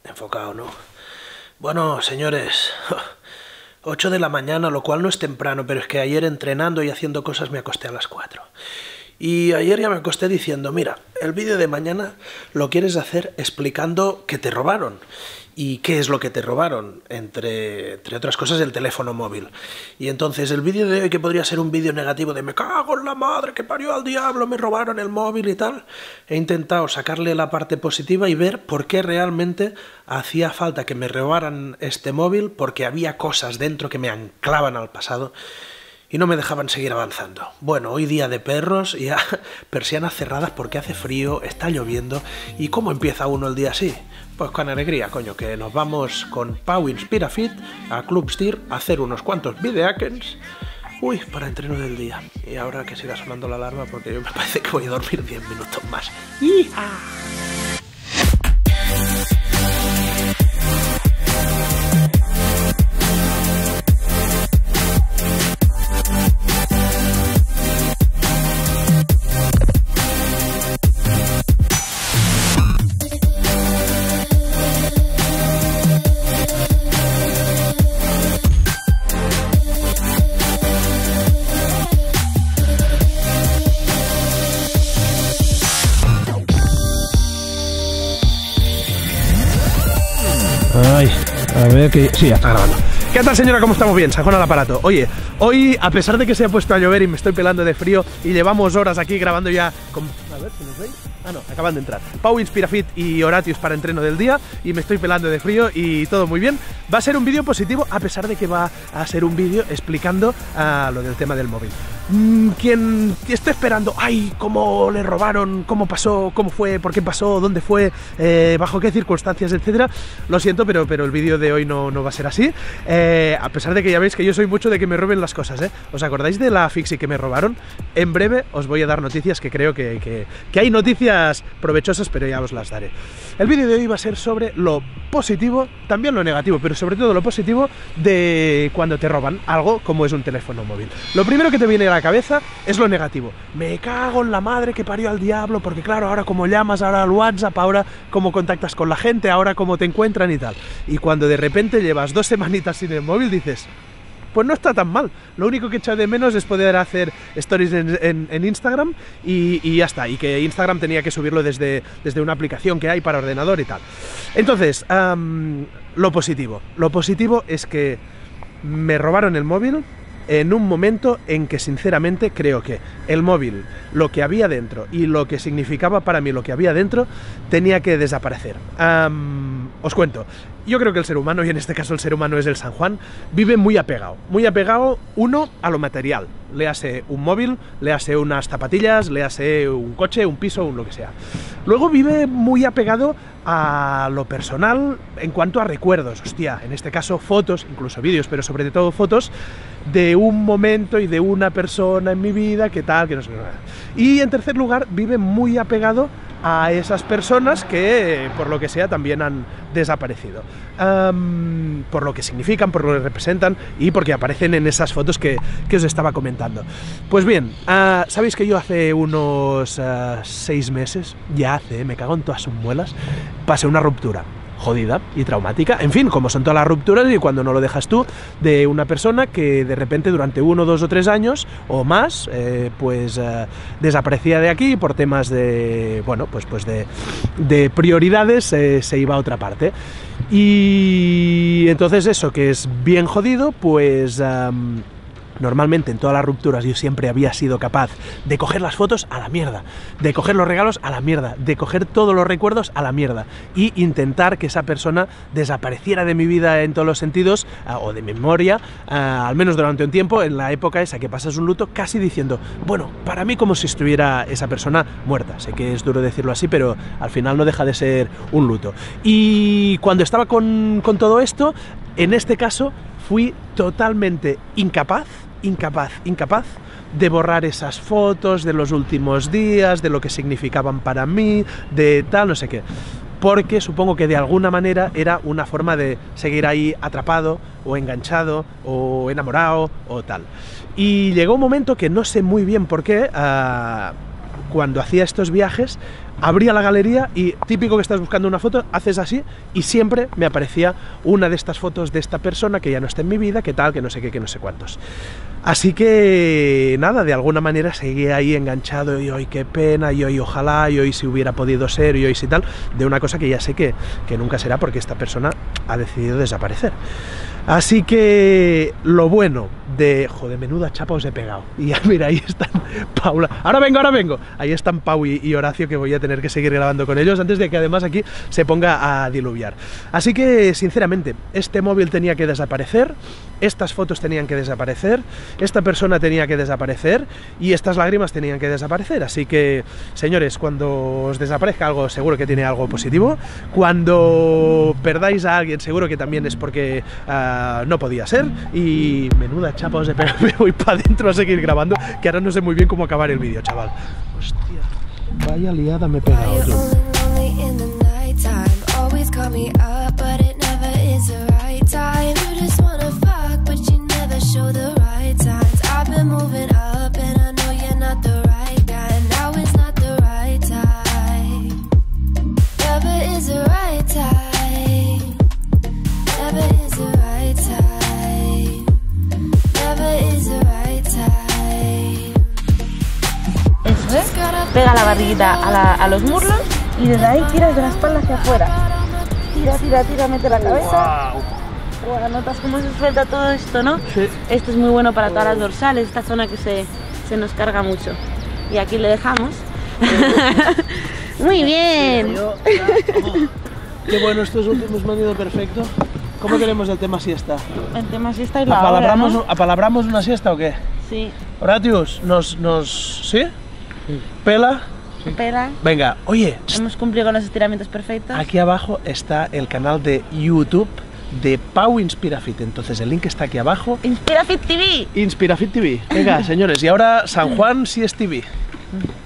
Enfocado, ¿no? Bueno, señores, 8 de la mañana, lo cual no es temprano, pero es que ayer entrenando y haciendo cosas me acosté a las 4. Y ayer ya me acosté diciendo, mira, el vídeo de mañana lo quieres hacer explicando que te robaron. ¿Y qué es lo que te robaron? Entre otras cosas, el teléfono móvil. Y entonces el vídeo de hoy, que podría ser un vídeo negativo de me cago en la madre que parió al diablo, me robaron el móvil y tal, he intentado sacarle la parte positiva y ver por qué realmente hacía falta que me robaran este móvil, porque había cosas dentro que me anclaban al pasado y no me dejaban seguir avanzando. Bueno, hoy día de perros, ya persianas cerradas porque hace frío, está lloviendo. ¿Y cómo empieza uno el día así? Pues con alegría, coño, que nos vamos con Pau Inspirafit a Club Steer a hacer unos cuantos videakens. Uy, para entreno del día. Y ahora que siga sonando la alarma porque yo me parece que voy a dormir 10 minutos más. ¡Hija! Ay, a ver que... Sí, ya está grabando. ¿Qué tal, señora? ¿Cómo estamos? Bien, sajón al aparato. Oye, hoy, a pesar de que se ha puesto a llover y me estoy pelando de frío y llevamos horas aquí grabando ya con... A ver, si nos veis. Ah, no, acaban de entrar. Pau Inspirafit y Horatius para entreno del día y me estoy pelando de frío y todo muy bien. Va a ser un vídeo positivo, a pesar de que va a ser un vídeo explicando lo del tema del móvil. Quien esté esperando, ay, cómo le robaron, cómo pasó, cómo fue, por qué pasó, dónde fue, bajo qué circunstancias, etcétera, lo siento, pero el vídeo de hoy no va a ser así. A pesar de que ya veis que yo soy mucho de que me roben las cosas, ¿eh? ¿Os acordáis de la Fixie que me robaron? En breve os voy a dar noticias, que creo que hay noticias provechosas, pero ya os las daré. El vídeo de hoy va a ser sobre lo positivo, también lo negativo, pero sobre todo lo positivo de cuando te roban algo como es un teléfono móvil. Lo primero que te viene a la cabeza es lo negativo. Me cago en la madre que parió al diablo, porque claro, ahora cómo llamas, ahora al WhatsApp, ahora cómo contactas con la gente, ahora cómo te encuentran y tal. Y cuando de repente llevas 2 semanitas sin el móvil, dices... pues no está tan mal. Lo único que echa de menos es poder hacer stories en Instagram y ya está. Y que Instagram tenía que subirlo desde una aplicación que hay para ordenador y tal. Entonces, lo positivo. Lo positivo es que me robaron el móvil en un momento en que sinceramente creo que el móvil, lo que había dentro y lo que significaba para mí lo que había dentro, tenía que desaparecer. Os cuento, yo creo que el ser humano, y en este caso el ser humano es el San Juan, vive muy apegado, uno, a lo material, léase un móvil, léase unas zapatillas, léase un coche, un piso, lo que sea. Luego vive muy apegado a lo personal en cuanto a recuerdos, hostia, en este caso fotos, incluso vídeos, pero sobre todo fotos de un momento y de una persona en mi vida, que tal, que no sé qué. Y en tercer lugar, vive muy apegado a esas personas que, por lo que sea, también han desaparecido. Por lo que significan, por lo que representan y porque aparecen en esas fotos que os estaba comentando. Pues bien, sabéis que yo hace unos 6 meses, me cago en todas sus muelas, pasé una ruptura jodida y traumática, en fin, como son todas las rupturas y cuando no lo dejas tú, de una persona que de repente durante 1, 2 o 3 años o más, desaparecía de aquí por temas de, bueno, pues de prioridades, se iba a otra parte. Y entonces eso, que es bien jodido, pues... normalmente en todas las rupturas yo siempre había sido capaz de coger las fotos a la mierda, de coger los regalos a la mierda, de coger todos los recuerdos a la mierda y intentar que esa persona desapareciera de mi vida en todos los sentidos, o de memoria, al menos durante un tiempo, en la época esa que pasas un luto, casi diciendo, bueno, para mí como si estuviera esa persona muerta. Sé que es duro decirlo así, pero al final no deja de ser un luto. Y cuando estaba con todo esto, en este caso fui totalmente incapaz de borrar esas fotos de los últimos días, de lo que significaban para mí, de tal, no sé qué. Porque supongo que de alguna manera era una forma de seguir ahí atrapado, o enganchado, o enamorado, o tal. Y llegó un momento que no sé muy bien por qué, cuando hacía estos viajes, abría la galería y típico que estás buscando una foto, haces así y siempre me aparecía una de estas fotos de esta persona que ya no está en mi vida, que tal, que no sé qué, que no sé cuántos. Así que nada, de alguna manera seguía ahí enganchado y hoy qué pena, y hoy ojalá, y hoy si hubiera podido ser, y hoy si tal, de una cosa que ya sé que nunca será porque esta persona ha decidido desaparecer. Así que lo bueno de... Joder, menuda chapa os he pegado. Y ya, mira, ahí están Paula. Ahora vengo. Ahí están Pau y Horacio, que voy a tener que seguir grabando con ellos antes de que además aquí se ponga a diluviar. Así que, sinceramente, este móvil tenía que desaparecer, estas fotos tenían que desaparecer, esta persona tenía que desaparecer y estas lágrimas tenían que desaparecer. Así que, señores, cuando os desaparezca algo, seguro que tiene algo positivo. Cuando perdáis a alguien, seguro que también es porque... no podía ser. Y menuda chapa os he pegado. Me voy para adentro a seguir grabando, que ahora no sé muy bien cómo acabar el vídeo, chaval. Hostia, vaya liada me he pegado, tú. Pega la barriguita a los muslos y desde ahí tiras de la espalda hacia afuera. Tira, mete la cabeza. Wow. Wow, notas cómo se suelta todo esto, ¿no? Sí. Esto es muy bueno para todas las dorsales, esta zona que se nos carga mucho. Y aquí le dejamos. Muy bien. Qué bueno, estos últimos me han ido perfecto. ¿Cómo queremos el tema siesta? El tema siesta y la hora, ¿no? ¿Apalabramos una siesta o qué? Sí. Horatius, ¿sí? ¿Pela? Sí. Pela. Venga, oye. Hemos cumplido con los estiramientos perfectos. Aquí abajo está el canal de YouTube de Pau Inspirafit. Entonces el link está aquí abajo. Inspirafit TV. Inspirafit TV. Venga, señores. Y ahora San Juan si es TV.